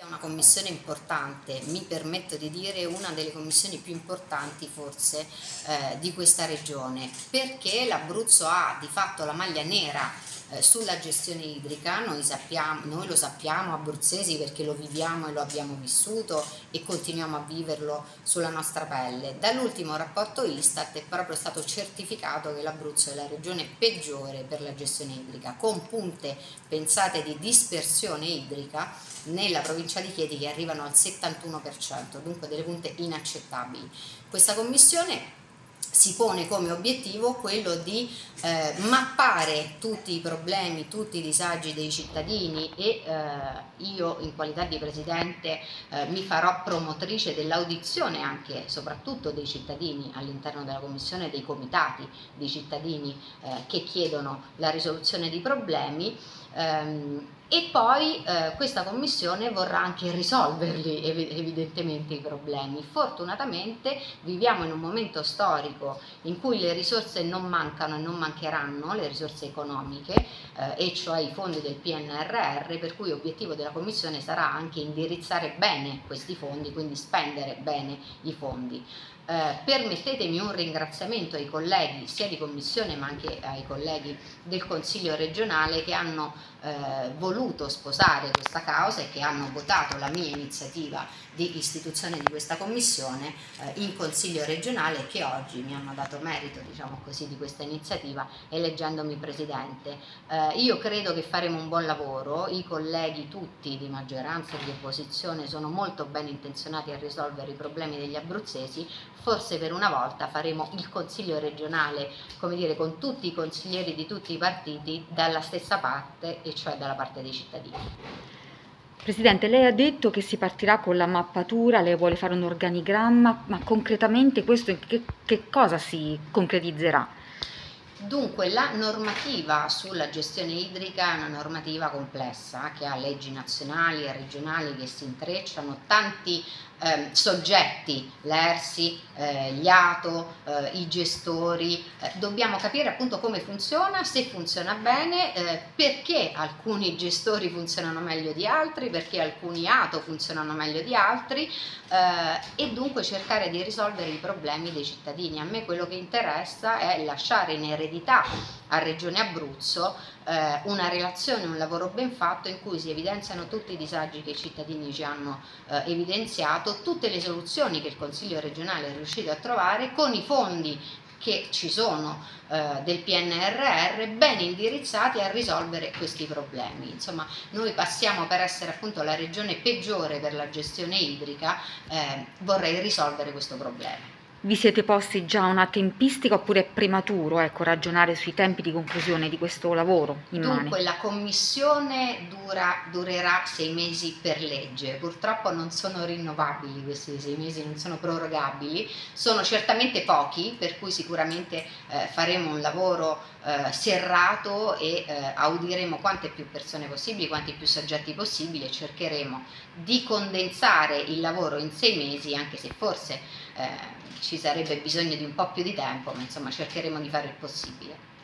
una commissione importante, mi permetto di dire una delle commissioni più importanti forse di questa regione, perché l'Abruzzo ha di fatto la maglia nera sulla gestione idrica. Noi lo sappiamo abruzzesi perché lo viviamo e lo abbiamo vissuto e continuiamo a viverlo sulla nostra pelle. Dall'ultimo rapporto Istat è proprio stato certificato che l'Abruzzo è la regione peggiore per la gestione idrica, con punte, pensate, di dispersione idrica nella provincia di Chieti che arrivano al 71%, dunque delle punte inaccettabili. Questa commissione si pone come obiettivo quello di mappare tutti i problemi, tutti i disagi dei cittadini e io in qualità di Presidente mi farò promotrice dell'audizione anche soprattutto dei cittadini all'interno della Commissione, dei comitati dei cittadini che chiedono la risoluzione di problemi. E poi questa commissione vorrà anche risolverli evidentemente i problemi. Fortunatamente viviamo in un momento storico in cui le risorse non mancano e non mancheranno, le risorse economiche, e cioè i fondi del PNRR, per cui obiettivo della commissione sarà anche indirizzare bene questi fondi, quindi spendere bene i fondi. Permettetemi un ringraziamento ai colleghi sia di commissione ma anche ai colleghi del Consiglio regionale che hanno voluto sposare questa causa e che hanno votato la mia iniziativa di istituzione di questa commissione in Consiglio regionale, che oggi mi hanno dato merito, diciamo così, di questa iniziativa eleggendomi Presidente. Io credo che faremo un buon lavoro, i colleghi tutti di maggioranza e di opposizione sono molto ben intenzionati a risolvere i problemi degli abruzzesi. Forse per una volta faremo il Consiglio regionale, come dire, con tutti i consiglieri di tutti i partiti dalla stessa parte, e cioè dalla parte dei cittadini. Presidente, lei ha detto che si partirà con la mappatura, lei vuole fare un organigramma, ma concretamente questo che cosa si concretizzerà? Dunque, la normativa sulla gestione idrica è una normativa complessa che ha leggi nazionali e regionali che si intrecciano, tanti soggetti, l'ERSI, gli ATO, i gestori, dobbiamo capire appunto come funziona, se funziona bene, perché alcuni gestori funzionano meglio di altri, perché alcuni ATO funzionano meglio di altri, e dunque cercare di risolvere i problemi dei cittadini. A me quello che interessa è lasciare in eredità a Regione Abruzzo una relazione, un lavoro ben fatto in cui si evidenziano tutti i disagi che i cittadini ci hanno evidenziato, tutte le soluzioni che il Consiglio regionale è riuscito a trovare con i fondi che ci sono del PNRR ben indirizzati a risolvere questi problemi. Insomma, noi passiamo per essere appunto la regione peggiore per la gestione idrica, vorrei risolvere questo problema. Vi siete posti già una tempistica oppure è prematuro, ecco, ragionare sui tempi di conclusione di questo lavoro in mano? Dunque la commissione durerà 6 mesi per legge, purtroppo non sono rinnovabili questi 6 mesi, non sono prorogabili, sono certamente pochi, per cui sicuramente faremo un lavoro serrato e audiremo quante più persone possibili, quanti più soggetti possibili e cercheremo di condensare il lavoro in 6 mesi, anche se forse ci sarebbe bisogno di un po' più di tempo, ma insomma cercheremo di fare il possibile.